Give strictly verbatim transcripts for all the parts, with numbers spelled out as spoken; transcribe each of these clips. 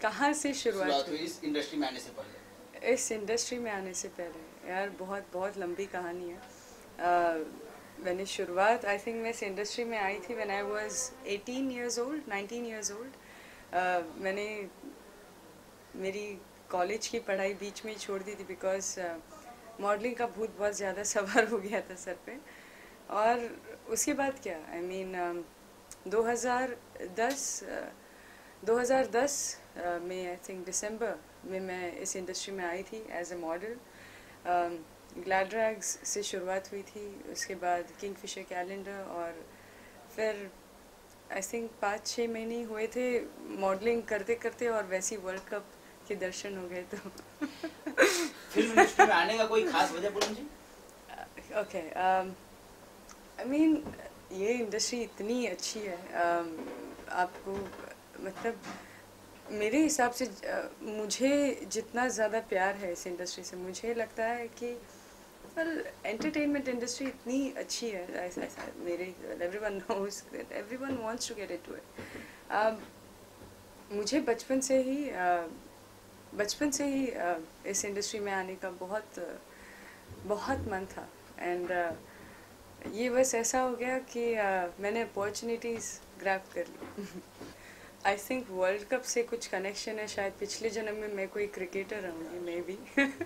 कहाँ से शुरुआत हुई इस इंडस्ट्री में आने से पहले? इस इंडस्ट्री में आने से पहले यार बहुत बहुत लंबी कहानी है। uh, मैंने शुरुआत आई थिंक मैं इस इंडस्ट्री में आई थी when I was eighteen years old nineteen years old. मैंने मेरी कॉलेज की पढ़ाई बीच में ही छोड़ दी थी बिकॉज मॉडलिंग uh, का भूत बहुत ज़्यादा सवार हो गया था सर पे। और उसके बाद क्या I I mean mean, uh, दो हज़ार दस दो हज़ार दस में आई थिंक दिसंबर में मैं इस इंडस्ट्री में आई थी as a model. Gladrags से शुरुआत हुई थी, उसके बाद किंगफिशर कैलेंडर, और फिर आई थिंक पाँच छः महीने हुए थे मॉडलिंग करते करते और वैसी वर्ल्ड कप के दर्शन हो गए। तो फिल्म इंडस्ट्री में आने का कोई खास वजह Poonam ji? Okay, I mean ये इंडस्ट्री इतनी अच्छी है, um, आपको मतलब मेरे हिसाब से मुझे जितना ज़्यादा प्यार है इस इंडस्ट्री से, मुझे लगता है कि वेल एंटरटेनमेंट इंडस्ट्री इतनी अच्छी है। ऐसा ऐसा मेरे everyone knows that everyone wants to get into it. मुझे बचपन से ही uh, बचपन से ही uh, इस इंडस्ट्री में आने का बहुत uh, बहुत मन था। एंड uh, ये बस ऐसा हो गया कि uh, मैंने अपॉर्चुनिटीज़ ग्रैब कर ली। आई थिंक वर्ल्ड कप से कुछ कनेक्शन है, शायद पिछले जन्म में मैं कोई क्रिकेटर रहूँगी maybe.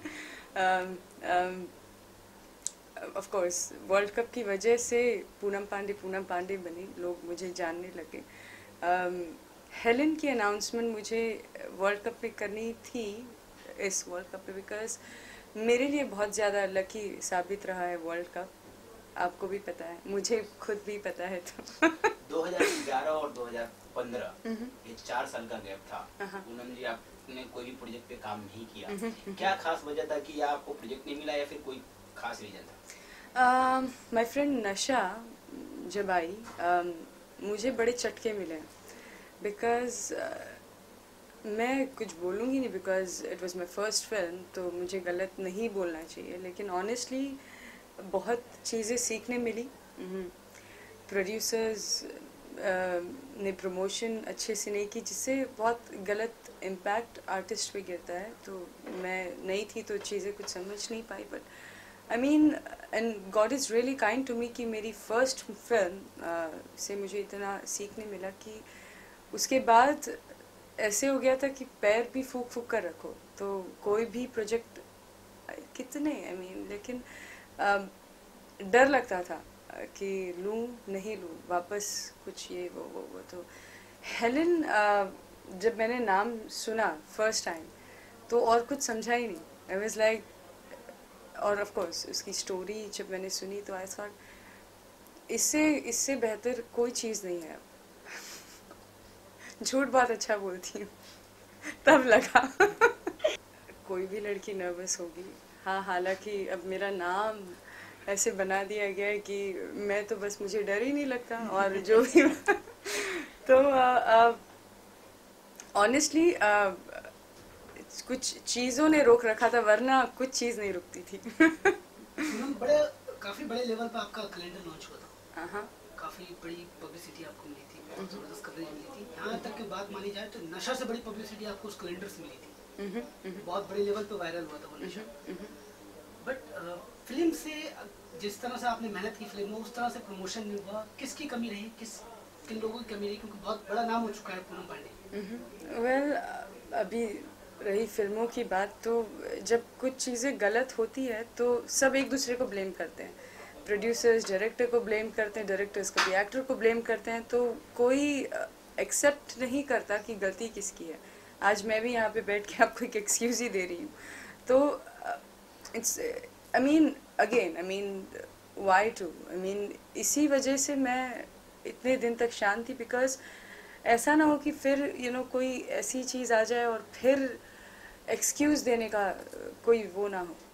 Of course world cup की वजह से पूनम पांडे पूनम पांडे बनी, लोग मुझे जानने लगे। हेलेन um, की अनाउंसमेंट मुझे वर्ल्ड कप में करनी थी, इस वर्ल्ड कप पे, बिकॉज मेरे लिए बहुत ज़्यादा लकी साबित रहा है वर्ल्ड कप। आपको भी पता है, मुझे खुद भी पता है। तो दो हज़ार ग्यारह और दो हज़ार पंद्रह ये चार साल का गैप था। पूनम जी आपने कोई भी प्रोजेक्ट पे काम नहीं किया, क्या खास वजह था कि आपको प्रोजेक्ट नहीं मिला या फिर कोई खास रीजन था? माय फ्रेंड नशा जब आई uh, मुझे बड़े चटके मिले बिकॉज uh, मैं कुछ बोलूँगी नहीं because it was my first film, तो मुझे गलत नहीं बोलना चाहिए, लेकिन ऑनेस्टली बहुत चीज़ें सीखने मिली। प्रोड्यूसर्स ने प्रमोशन अच्छे से नहीं की, जिससे बहुत गलत इम्पैक्ट आर्टिस्ट पे गिरता है। तो मैं नई थी तो चीज़ें कुछ समझ नहीं पाई, but I mean and God is really kind to me कि मेरी फर्स्ट फिल्म uh, से मुझे इतना सीखने मिला कि उसके बाद ऐसे हो गया था कि पैर भी फूक फूक कर रखो, तो कोई भी प्रोजेक्ट कितने आई I मीन mean, लेकिन uh, डर लगता था कि लूँ नहीं लूँ वापस कुछ ये वो वो वो तो हेलेन जब मैंने नाम सुना फर्स्ट टाइम तो और कुछ समझा ही नहीं। आई वाज लाइक, और ऑफ कोर्स उसकी स्टोरी जब मैंने सुनी तो आई थॉट इससे इससे बेहतर कोई चीज़ नहीं है। झूठ बहुत अच्छा बोलती हूँ, तब लगा कोई भी लड़की नर्वस होगी। हाँ, हालांकि अब मेरा नाम ऐसे बना दिया गया है कि मैं तो बस मुझे डर ही नहीं लगता, और जो भी तो ऑनेस्टली uh, uh, uh, कुछ चीज़ों ने रोक रखा था, वरना कुछ चीज़ नहीं रुकती थी। बड़े काफी बड़े लेवल पे आपका कैलेंडर लॉन्च हुआ था। हाँ, काफी बड़ी पब्लिसिटी आपको मिली थी, बहुत जबरदस्त कवरेज मिली थी। यहाँ तक की बात मानी जाए तो नशा से बड़ी पब्लिसिटी आपको उस कैलेंडर से मिली थी। बहुत बड़े लेवल पे वायरल हुआ था वो नशा। बट फिल्म से जिस तरह से आपने मेहनत की फिल्म में, उस तरह से प्रमोशन नहीं हुआ, किसकी कमी रही, किस किन लोगों की कमी रही, क्योंकि बहुत बड़ा नाम हो चुका है पूनम पांडे। वेल अभी रही फिल्मों की बात, तो जब कुछ चीज़ें गलत होती है तो सब एक दूसरे को ब्लेम करते हैं। प्रोड्यूसर्स डायरेक्टर को ब्लेम करते हैं, डायरेक्टर्स कभी एक्टर को ब्लेम करते हैं, तो कोई एक्सेप्ट नहीं करता कि गलती किसकी है। आज मैं भी यहाँ पे बैठ के आपको एक एक्सक्यूज़ ही दे रही हूँ, तो it's I mean again I mean why to I mean इसी वजह से मैं इतने दिन तक शांत थी, बिकॉज ऐसा ना हो कि फिर यू you नो know, कोई ऐसी चीज़ आ जाए और फिर एक्सक्यूज़ देने का कोई वो ना हो।